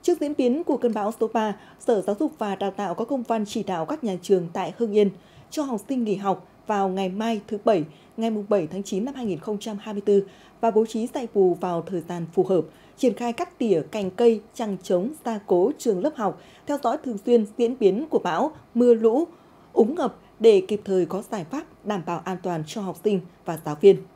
Trước diễn biến của cơn bão số 3, Sở Giáo dục và Đào tạo có công văn chỉ đạo các nhà trường tại Hưng Yên cho học sinh nghỉ học vào ngày mai thứ Bảy, ngày 7 tháng 9 năm 2024 và bố trí dạy bù vào thời gian phù hợp, triển khai cắt tỉa cành cây, chằng trống, gia cố trường lớp học, theo dõi thường xuyên diễn biến của bão, mưa lũ, úng ngập để kịp thời có giải pháp đảm bảo an toàn cho học sinh và giáo viên.